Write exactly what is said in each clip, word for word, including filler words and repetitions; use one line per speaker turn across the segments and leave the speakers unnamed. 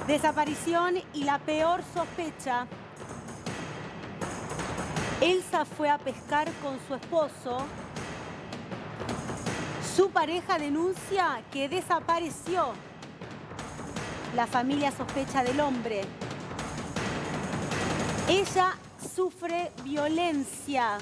Desaparición y la peor sospecha. Elsa fue a pescar con su esposo. Su pareja denuncia que desapareció. La familia sospecha del hombre. Ella sufre violencia.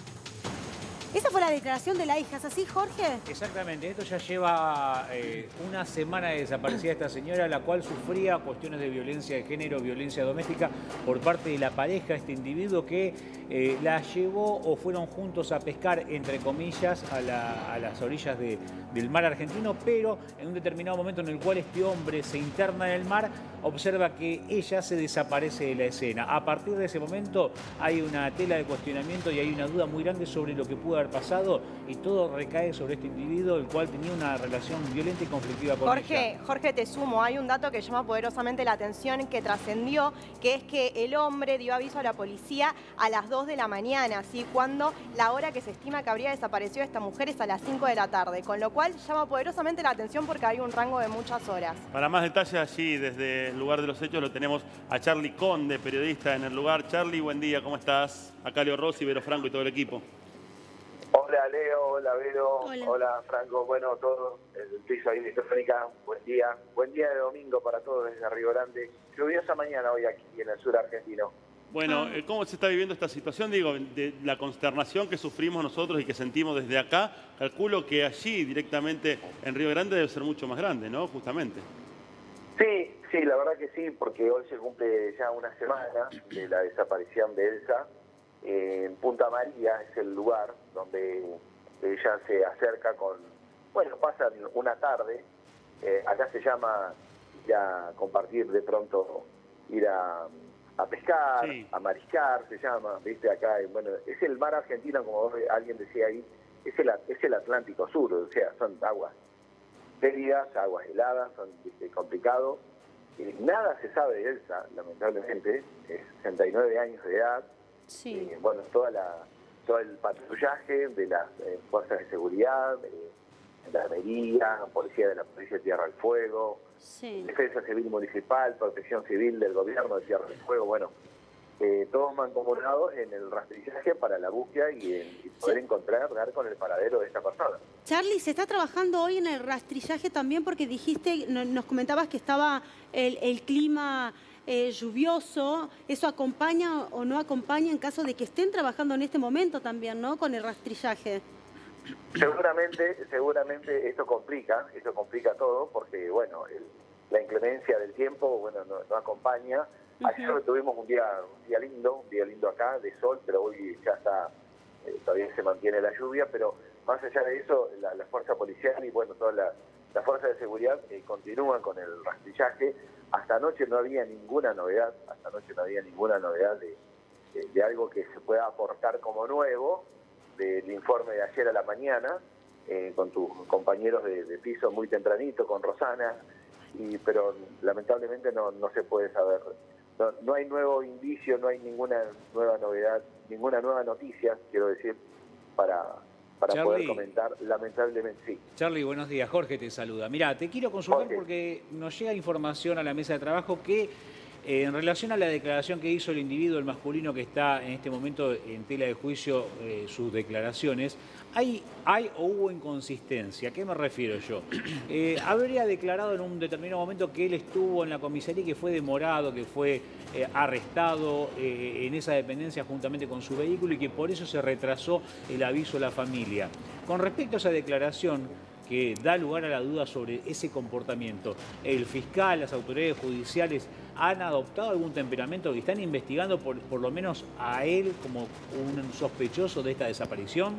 Esa fue la declaración de la hija, ¿es así, Jorge?
Exactamente, esto ya lleva eh, una semana de desaparecida esta señora, la cual sufría cuestiones de violencia de género, violencia doméstica por parte de la pareja, este individuo que eh, la llevó o fueron juntos a pescar, entre comillas, a, la, a las orillas de, del mar argentino, pero en un determinado momento en el cual este hombre se interna en el mar, observa que ella se desaparece de la escena. A partir de ese momento hay una tela de cuestionamiento y hay una duda muy grande sobre lo que pudo haber pasado y todo recae sobre este individuo, el cual tenía una relación violenta y conflictiva con
Jorge,
ella.
Jorge, te sumo, hay un dato que llama poderosamente la atención que trascendió, que es que el hombre dio aviso a la policía a las dos de la mañana, ¿sí? Cuando la hora que se estima que habría desaparecido esta mujer es a las cinco de la tarde, con lo cual llama poderosamente la atención porque hay un rango de muchas horas.
Para más detalles allí, desde el lugar de los hechos, lo tenemos a Charlie Conde, periodista en el lugar. Charlie, buen día, ¿cómo estás? Acá Leo Rossi, Vero Franco y todo el equipo.
Hola Leo, hola Vero,
hola,
hola Franco, bueno, todo el piso ahí de Telefónica, buen día, buen día de domingo para todos desde Río Grande. Lluviosa mañana hoy aquí en el sur argentino.
Bueno, ¿cómo se está viviendo esta situación? Digo, de la consternación que sufrimos nosotros y que sentimos desde acá, calculo que allí directamente en Río Grande debe ser mucho más grande, ¿no? Justamente.
Sí, sí, la verdad que sí, porque hoy se cumple ya una semana de la desaparición de Elsa. Eh, en Punta María es el lugar donde ella se acerca con, bueno, pasan una tarde, eh, acá se llama ir a compartir de pronto, ir a, a pescar,
sí,
a mariscar, se llama, viste, acá, bueno, es el mar argentino, como alguien decía ahí, es el, es el Atlántico Sur, o sea, son aguas gélidas, aguas heladas, son viste, complicado. Eh, nada se sabe de Elsa, lamentablemente, es sesenta y nueve años de edad.
Sí.
Eh, bueno, toda la, todo el patrullaje de las eh, fuerzas de seguridad, eh, la Armería, policía de la Policía de Tierra del Fuego,
Sí.
Defensa Civil Municipal, Protección Civil del Gobierno de Tierra del Fuego, bueno, eh, todos mancomunados en el rastrillaje para la búsqueda y, en, y poder
Sí.
encontrar, dar con el paradero de esta persona.
Charlie, ¿se está trabajando hoy en el rastrillaje también? Porque dijiste, no, nos comentabas que estaba el, el clima eh, lluvioso. ¿Eso acompaña o no acompaña en caso de que estén trabajando en este momento también, ¿no? Con el rastrillaje.
Seguramente, seguramente esto complica, esto complica todo, porque bueno, el, la inclemencia del tiempo, bueno, no, no acompaña. Ayer
Uh-huh.
tuvimos un día, un día lindo, un día lindo acá, de sol, pero hoy ya está, eh, todavía se mantiene la lluvia, pero más allá de eso, la, la fuerza policial y bueno, toda la, la fuerza de seguridad eh, continúan con el rastrillaje. Hasta anoche no había ninguna novedad, hasta anoche no había ninguna novedad de, de, de algo que se pueda aportar como nuevo del informe de ayer a la mañana, eh, con tus compañeros de, de piso muy tempranito, con Rosana, y, pero lamentablemente no, no se puede saber. No, no hay nuevo indicio, no hay ninguna nueva novedad, ninguna nueva noticia, quiero decir, para, para
Charlie,
poder comentar, lamentablemente sí.
Charlie, buenos días. Jorge te saluda. Mirá, te quiero consultar
Jorge.
porque nos llega información a la mesa de trabajo que eh, en relación a la declaración que hizo el individuo, el masculino que está en este momento en tela de juicio, eh, sus declaraciones, ¿hay, hay o hubo inconsistencia? ¿A qué me refiero yo? Eh, habría declarado en un determinado momento que él estuvo en la comisaría y que fue demorado, que fue eh, arrestado eh, en esa dependencia juntamente con su vehículo y que por eso se retrasó el aviso a la familia. Con respecto a esa declaración que da lugar a la duda sobre ese comportamiento, ¿el fiscal, las autoridades judiciales han adoptado algún temperamento que están investigando por, por lo menos a él como un sospechoso de esta desaparición?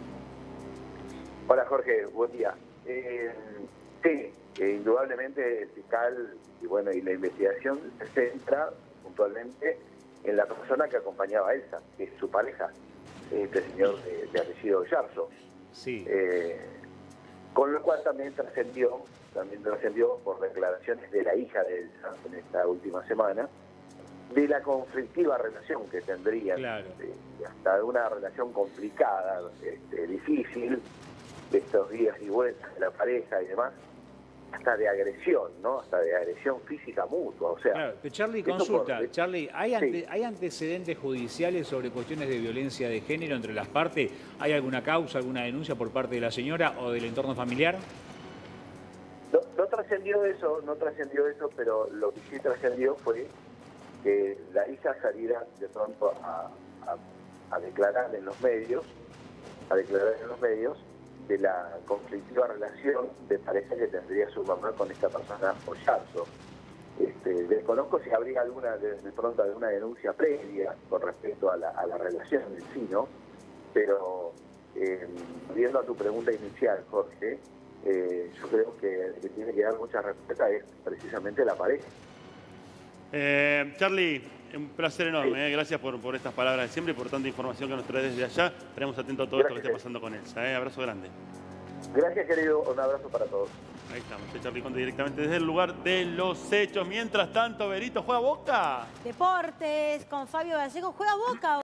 Hola Jorge, buen día. Eh, sí, eh, indudablemente el fiscal y bueno y la investigación se centra puntualmente en la persona que acompañaba a Elsa, que es su pareja, este señor de, de apellido Yarzo.
Sí.
Eh, con lo cual también trascendió, también trascendió por declaraciones de la hija de Elsa en esta última semana, de la conflictiva relación que tendrían,
Claro.
de, hasta de una relación complicada, este, difícil, de estos días y vueltas de la pareja y demás. hasta de agresión, ¿no? Hasta de agresión física mutua, o sea...
Claro, pero Charlie,
esto
consulta,
por-
Charlie, ¿hay,
Sí.
ante- ¿hay antecedentes judiciales sobre cuestiones de violencia de género entre las partes? ¿Hay alguna causa, alguna denuncia por parte de la señora o del entorno familiar?
No, no trascendió eso, no trascendió eso, pero lo que sí trascendió fue que la hija saliera de pronto a, a- a declarar en los medios, a declarar en los medios de la conflictiva relación de pareja que tendría su mamá con esta persona Pollazo. Este, desconozco si habría alguna, de, de pronto alguna denuncia previa con respecto a la, a la relación en sí, ¿no? Pero, eh, viendo a tu pregunta inicial, Jorge, eh, yo creo que el que tiene que dar mucha respuesta es precisamente la pareja.
Eh, Charlie, un placer enorme, eh. gracias por, por estas palabras de siempre y por tanta información que nos trae desde allá. Estaremos atentos a todo
Gracias.
esto que esté pasando con Elsa. Eh. Abrazo grande.
Gracias, querido. Un abrazo para todos.
Ahí estamos, eh, Charlie Conte directamente desde el lugar de los hechos. Mientras tanto, Berito, ¿juega Boca?
Deportes con Fabio Gallego. ¿Juega Boca?